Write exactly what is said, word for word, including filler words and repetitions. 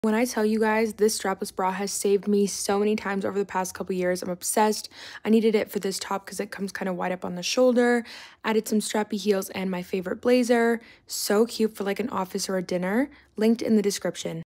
When I tell you guys, this strapless bra has saved me so many times over the past couple years. I'm obsessed. I needed it for this top because it comes kind of wide up on the shoulder. Added some strappy heels and my favorite blazer. So cute for like an office or a dinner. Linked in the description.